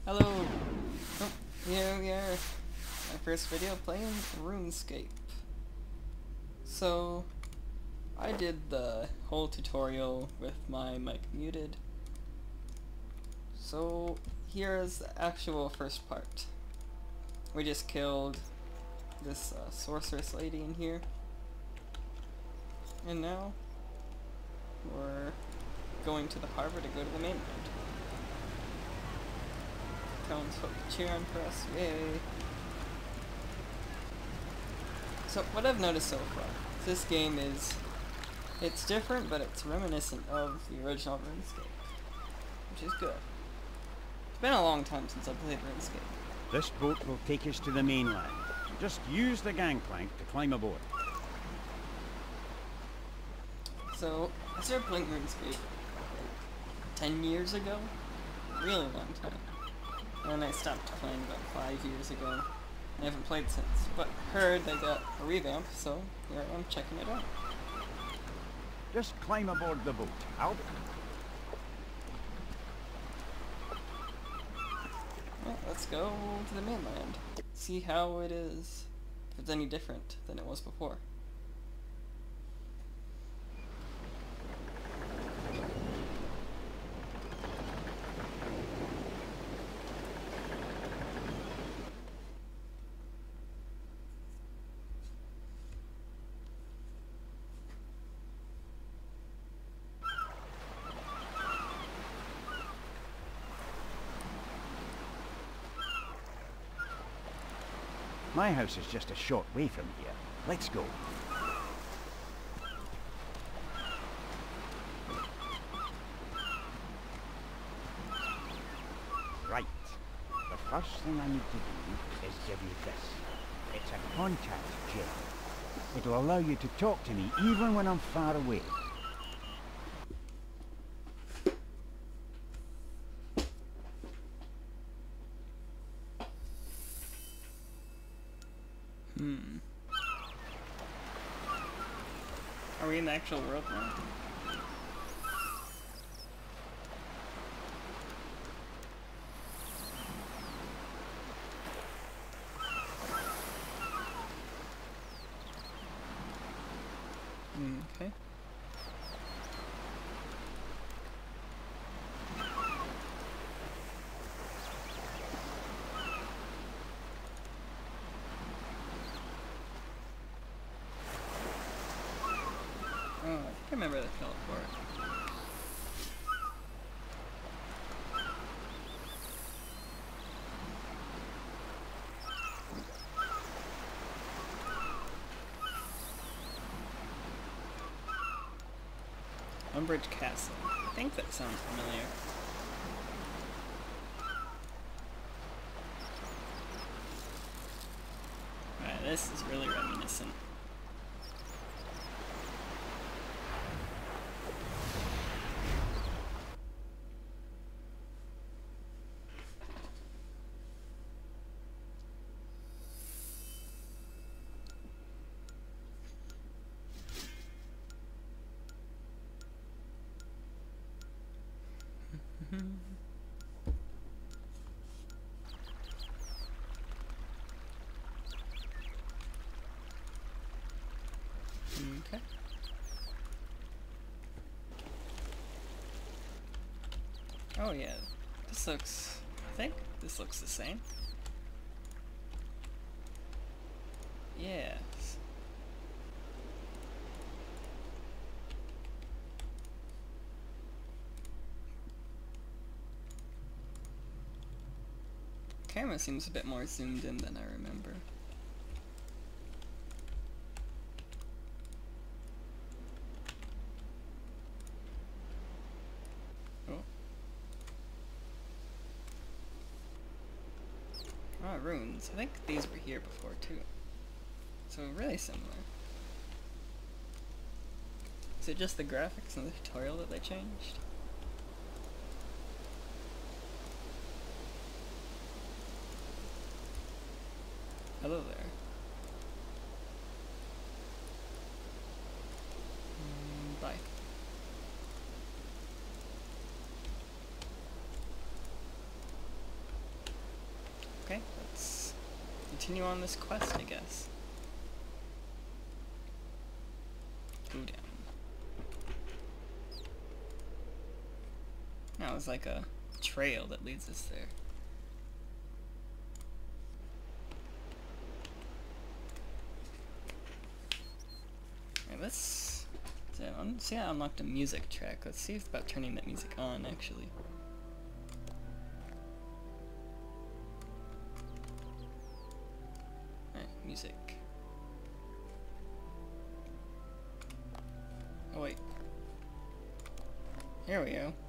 Hello! Oh, here we are. My first video playing RuneScape. So, I did the whole tutorial with my mic muted. So, here is the actual first part. We just killed this sorceress lady in here. And now, we're going to the harbor to go to the mainland. Townsfolk cheer on for us, yay! So what I've noticed so far, this game it's different, but it's reminiscent of the original RuneScape, which is good. It's been a long time since I played RuneScape. This boat will take us to the mainland. Just use the gangplank to climb aboard. So, I started playing RuneScape 10 years ago, really long time. And I stopped playing about 5 years ago. I haven't played since, but heard they got a revamp, so here I am checking it out. Just climb aboard the boat. Well, let's go to the mainland. See how it is, if it's any different than it was before. my house is just a short way from here. Let's go. Right. The first thing I need to do is give you this. It's a contact gem. It'll allow you to talk to me even when I'm far away. Are we in the actual world now? Okay. Oh, I think I remember the teleport. Umbridge Castle. I think that sounds familiar. Alright, this is really reminiscent. Okay. Oh yeah, this looks, I think this looks the same. Yes. Camera seems a bit more zoomed in than I remember. Ah, runes. I think these were here before too. So really similar. Is it just the graphics and the tutorial that they changed? Hello there. Bye. continue on this quest, I guess. Go down. Now it's like a trail that leads us there. Alright, let's see, I unlocked a music track. Let's see about turning that music on, actually. Alright, music. Oh wait. Here we go.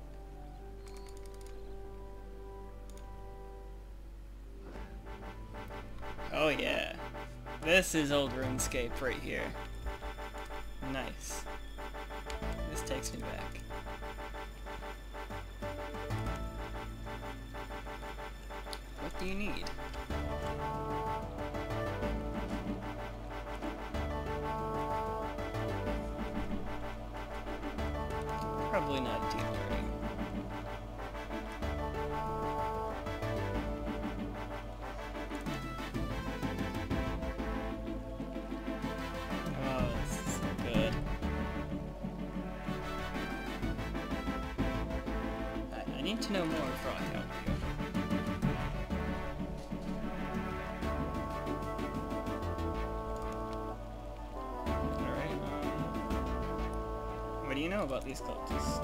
Oh yeah. This is old RuneScape right here. Nice. This takes me back. What do you need? Probably not deep learning. Oh, this is so good. I need to know more before I help you. Alright, what do you know about these cultists?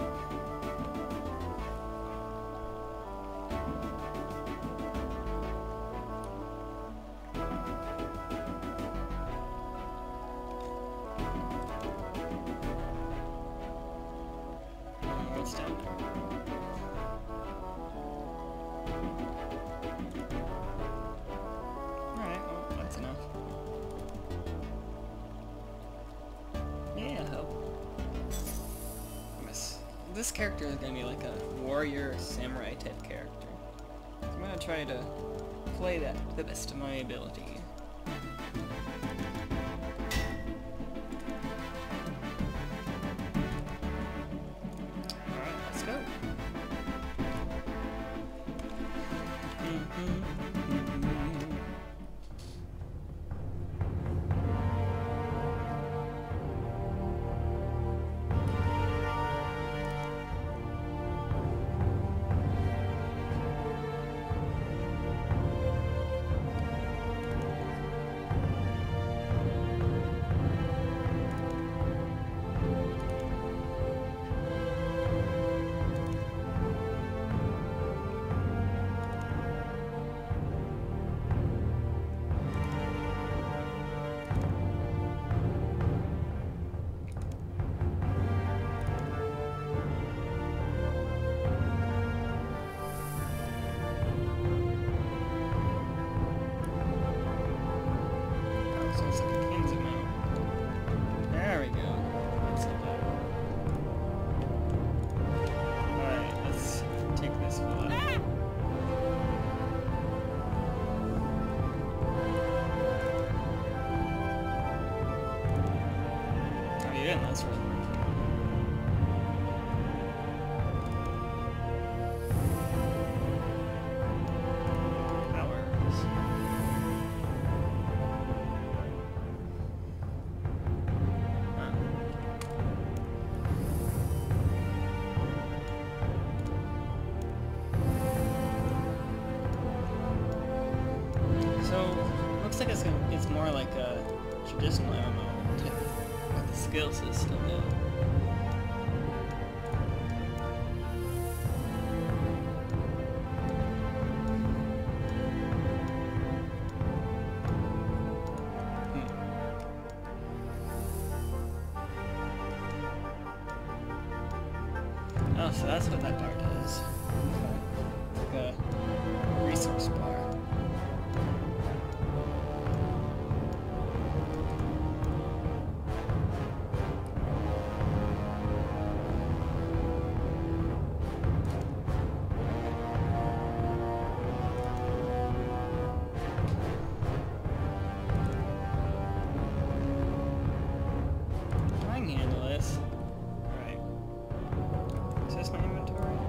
What's down there? Alright, well, that's enough. Yeah, help. This character is gonna be like a warrior samurai type character. So I'm gonna try to play that to the best of my ability. Alright, let's go. There we go. That's it. Alright, let's take this one. Oh, you didn't, that's right. Looks like it's more like a traditional MMO type with the skill system. Oh, so that's what that bar does. It's like a resource bar. I can handle this. Alright. Is this my inventory?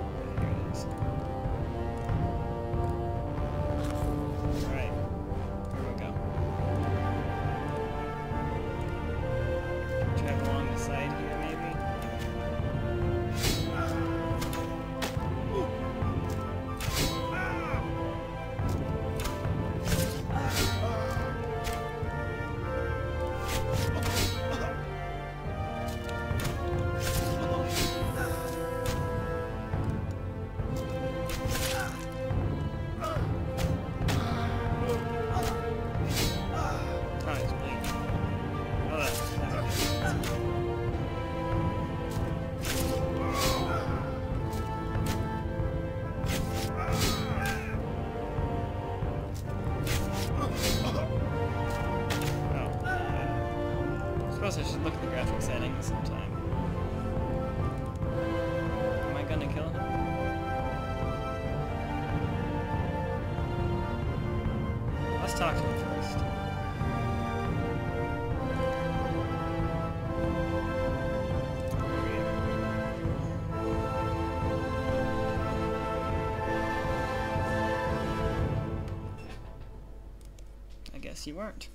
should look at the graphic settings sometime. Am I gonna kill him? Let's talk to him first. I guess you weren't.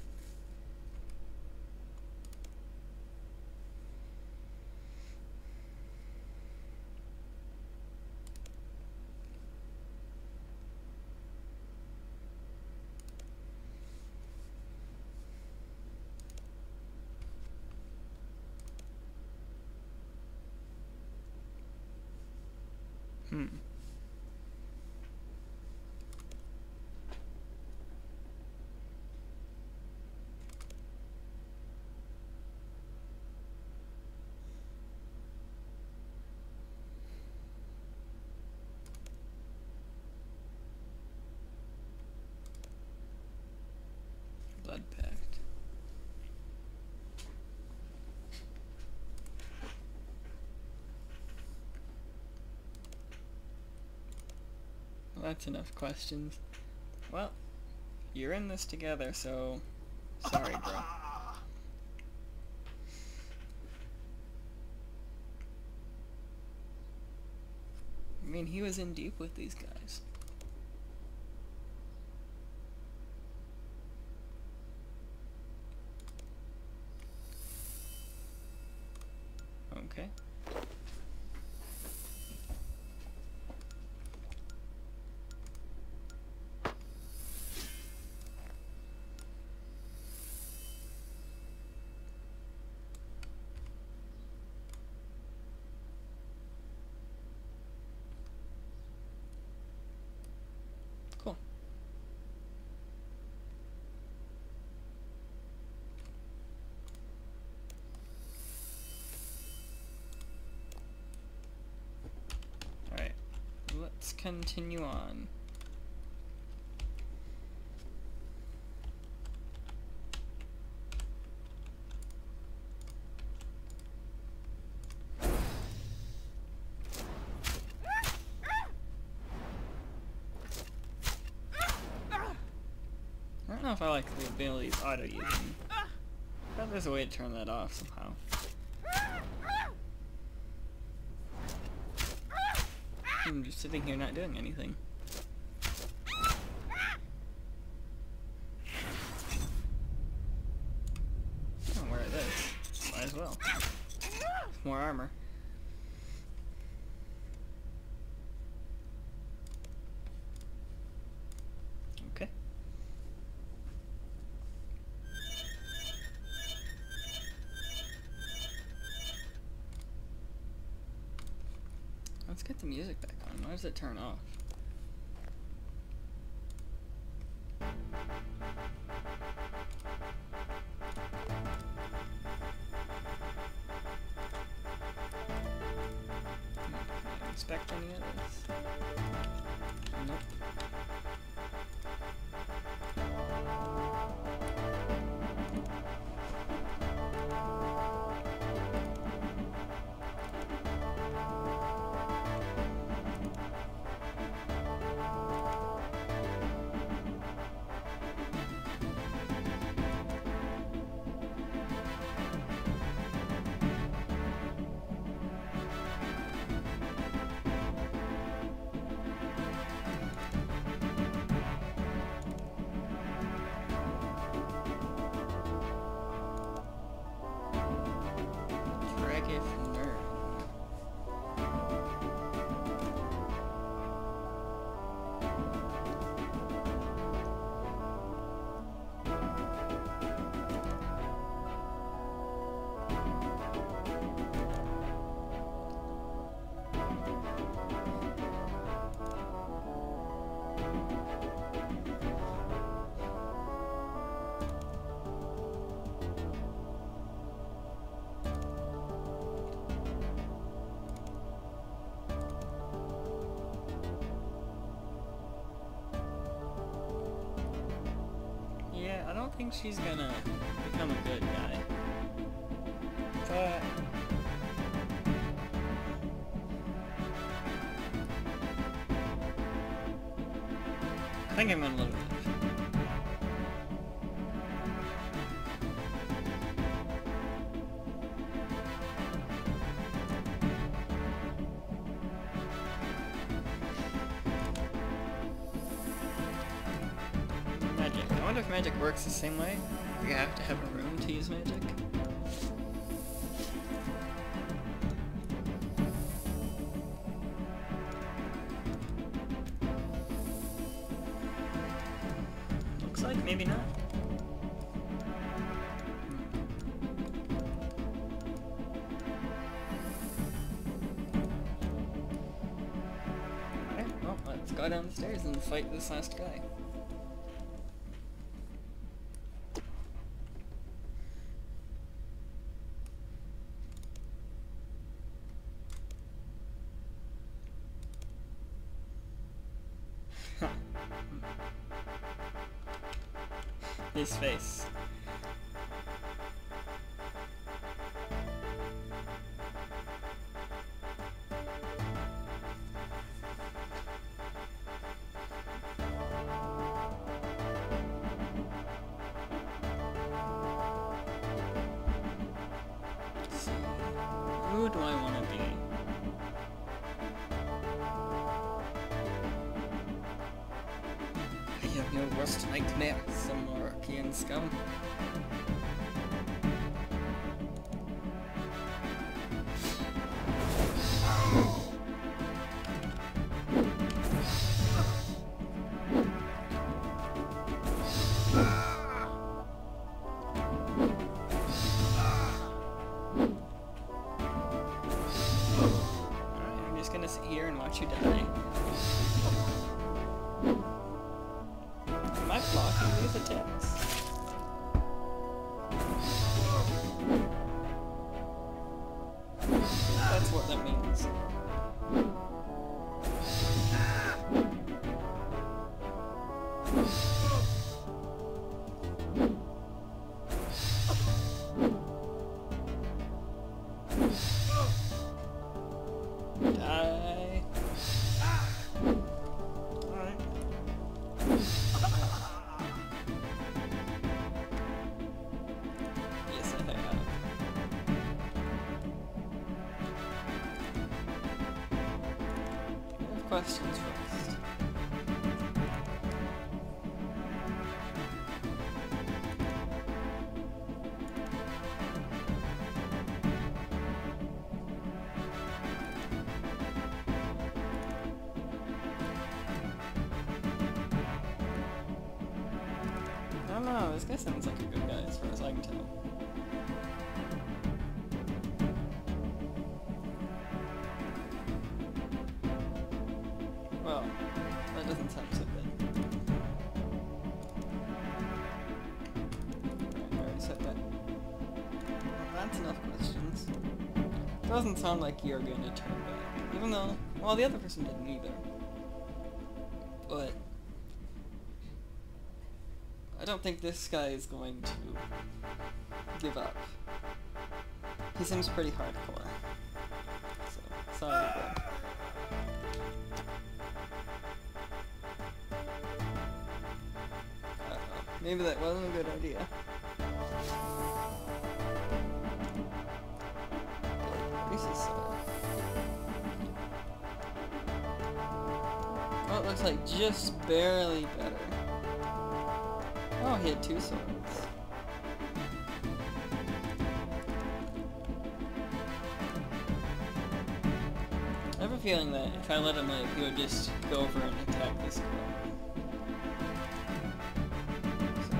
Blood pact. Well, that's enough questions. Well, you're in this together, so sorry, bro. I mean, he was in deep with these guys. Okay. Cool. Alright, let's continue on. I don't know if I like the abilities auto-using. I thought there's a way to turn that off somehow. I'm just sitting here not doing anything. Oh, where it is. Might as well. More armor. Okay. Let's get the music back on. Why does it turn off? Can I inspect any of this? Nope. I don't think she's gonna become a good guy. But I think I'm gonna load it. Magic. I wonder if magic works the same way. You have to have a room to use magic. Looks like maybe not. Alright, well, let's go down the stairs and fight this last guy. His face. Let's see. Who do I want to be? I have no worst nightmare, some Moroccan scum. Alright, I'm just gonna sit here and watch you die. Am I blocking these attacks? That's what that means. Die. Alright. Yes, I have. I have questions first. I don't know, this guy sounds like a good guy as far as I can tell. Well, that doesn't sound so good. Alright, I already said that. Well, that's enough questions. It doesn't sound like you're going to turn back. Even though, well, the other person didn't either. But I don't think this guy is going to give up. He seems pretty hardcore. So, sorry, bro. Maybe that wasn't a good idea. Oh, it looks like just barely better. Oh, he had two swords. I have a feeling that if I let him live, he would just go over and attack this girl. So,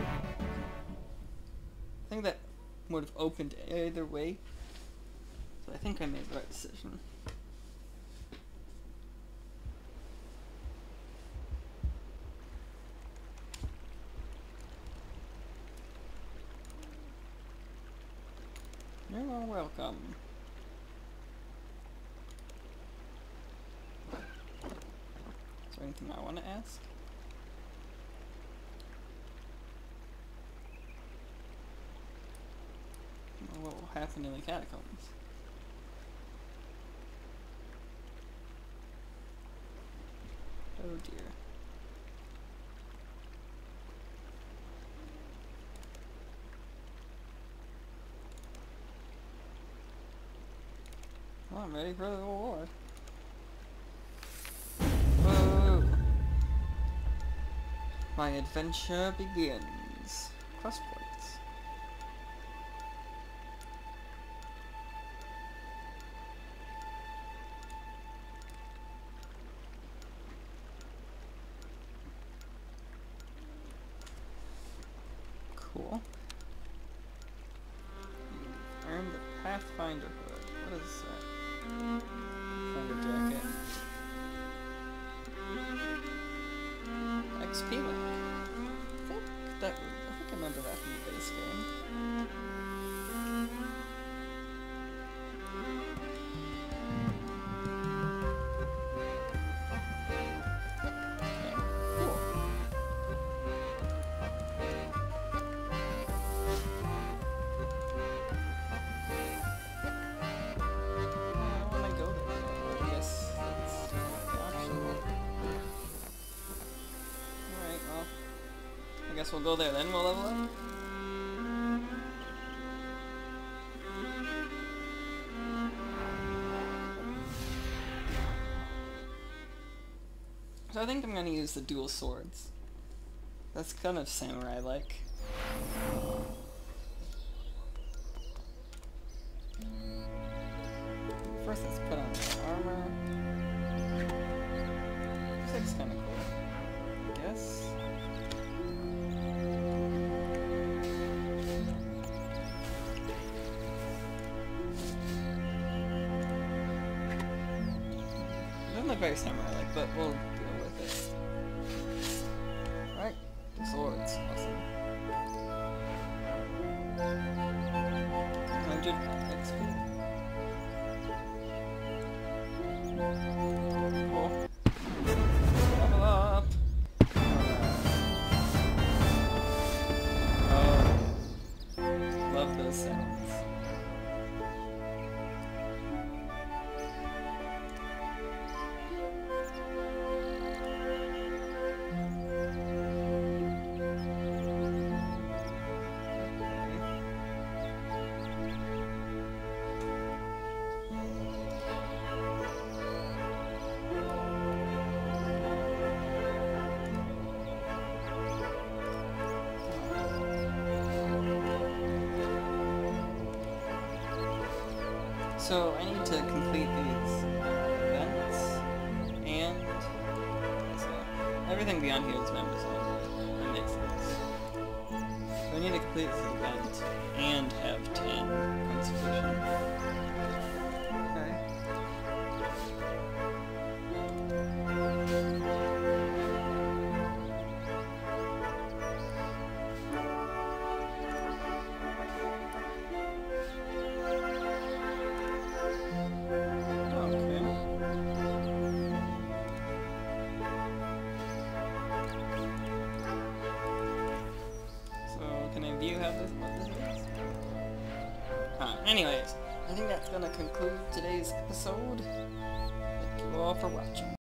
I think that would have opened either way. So I think I made the right decision. You're all welcome. Is there anything I want to ask? Whoa. happened in the catacombs. Oh dear. Well, I'm ready for the reward. Whoa! My adventure begins. Quest points. Cool. You've earned the Pathfinder hood. What is that? Pathfinder jacket. XP link. I think I remember that from the base game. Okay, cool. I wanna go there. I guess it's optional. Alright, well. I guess we'll go there then, we'll level up. So I think I'm gonna use the dual swords. That's kind of samurai-like. First let's put on the armor. This looks kinda cool, I guess. Doesn't look very samurai-like, but we'll deal with it. Alright, the swords, awesome. 100 XP. Cool. Level up! Oh, love those sounds. So I need to complete these events, and so everything beyond here is members only. That makes sense. So I need to complete this event and have 10 constitution. Okay. Do you have this? What this is? Anyways, I think that's gonna conclude today's episode. Thank you all for watching.